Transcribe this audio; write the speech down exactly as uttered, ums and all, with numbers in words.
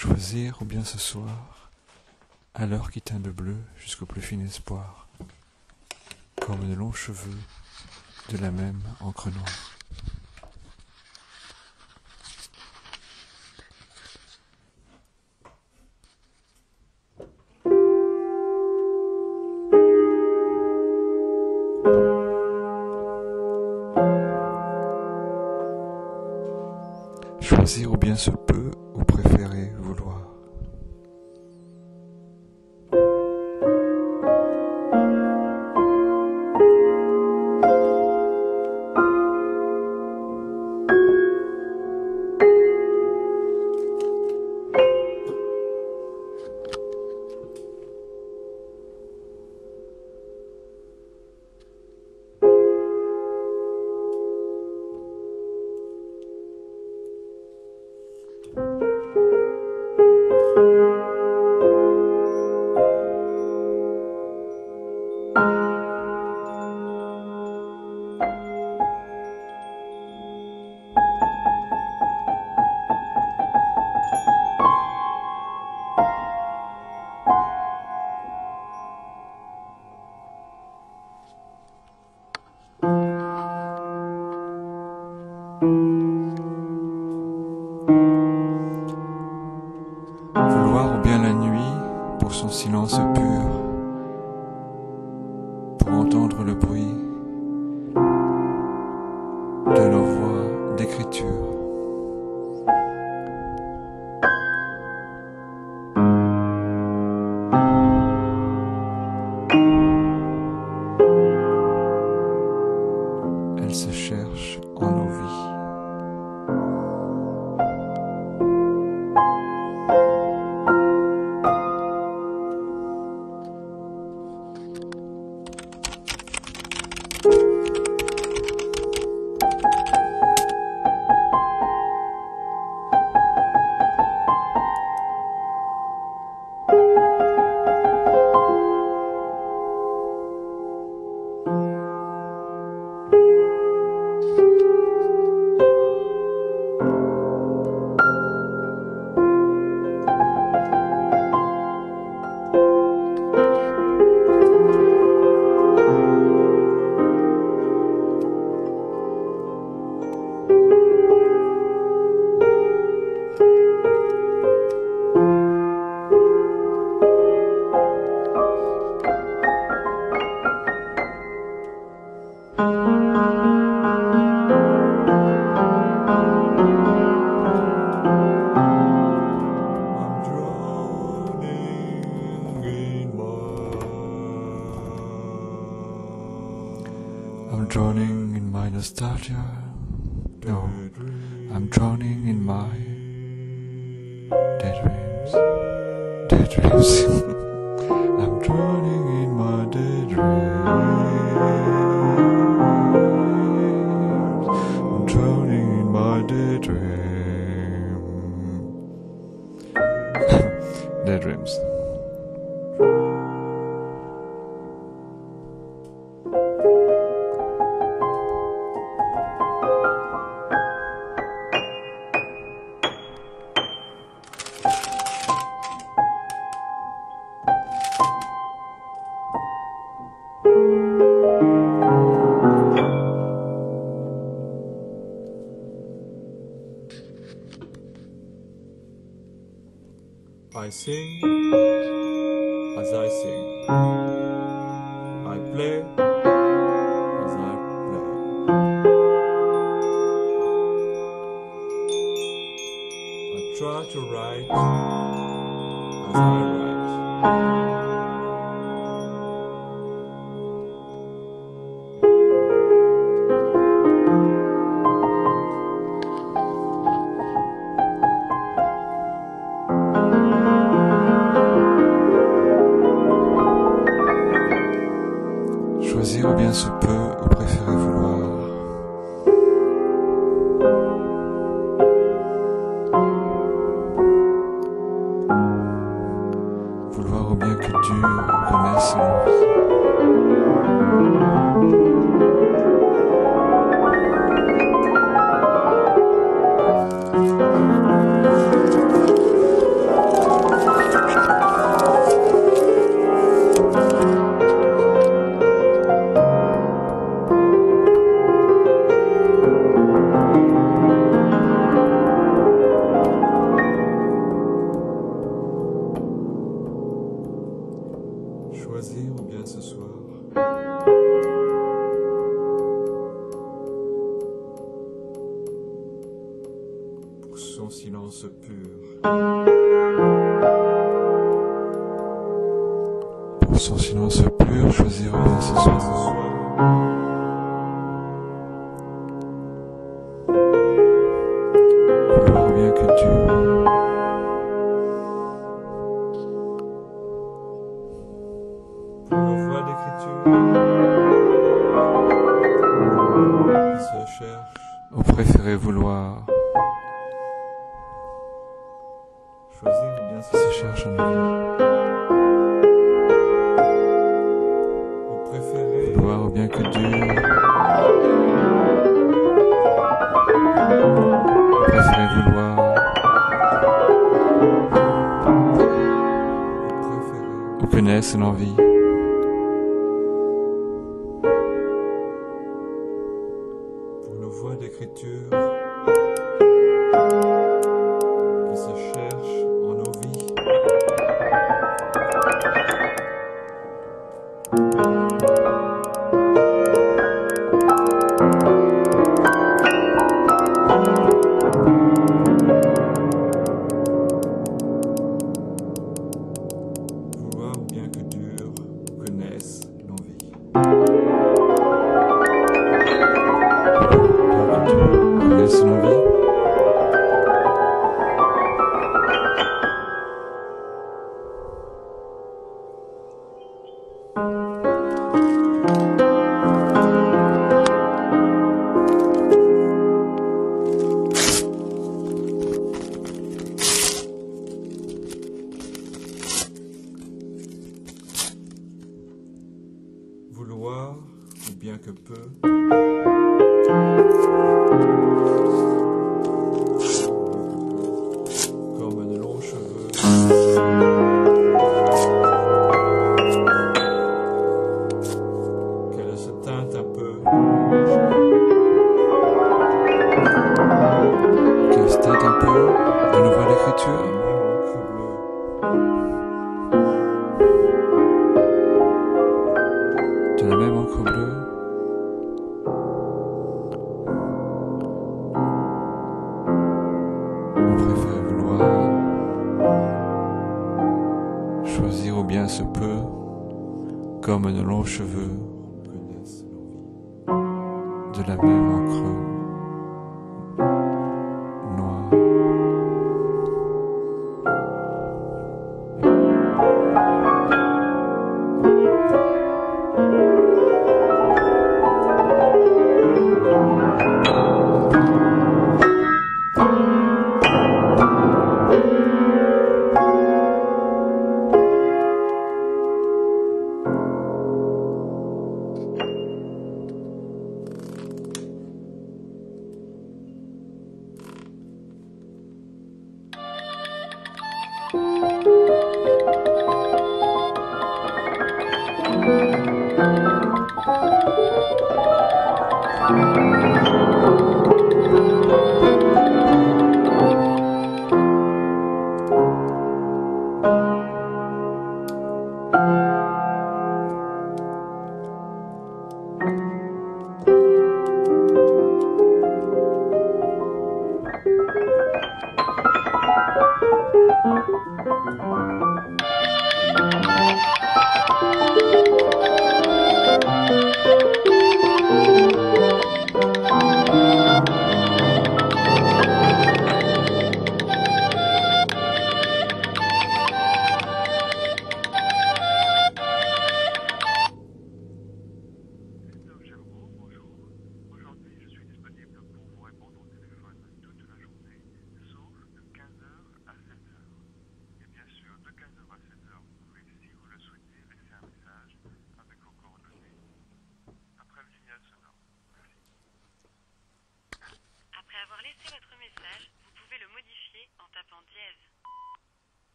Choisir ou bien ce soir, à l'heure qui teint de bleu jusqu'au plus fin espoir, comme de longs cheveux de la même encre noire. Choisir ou bien se peut, ou préférer vouloir. Vouloir ou bien la nuit pour son silence pur, pour entendre le bruit de nos voix d'écriture. Elle se cherche en nos vies. I'm drowning in my nostalgia. No, I'm drowning in my daydreams. Daydreams. I'm drowning in my daydreams. I'm drowning in my daydreams. Daydreams. I sing as I sing. I play as I play. I try to write as I write. Choisir ou bien se peut, ou préférer vouloir. Vouloir ou bien que Dieu renaisse en vie. Pour son silence pur, choisir rien ce soir. Vouloir bien que tu Pour nos voix d'écriture qui se cherchent, au préféré vouloir, choisir ou bien qui se cherche en vie. Au préféré, Vouloir ou bien que dur, au préféré vouloir, au préféré, ou que naisse l'envie. pour nos voix d'écriture qui se cherchent en nos vies. Vouloir ou bien que dure, que naisse l'envie. Que naisse l'envie. Vouloir ou bien que peu. Comme de longs cheveux. Qu'elle se teinte un peu. Qu'elle se teinte un peu de nos voix d'écriture. Même encre bleue. De la même encre bleue. Au préféré vouloir, choisir ou bien se peut, comme de longs cheveux, Que naisse l'envie. de la même encre noire.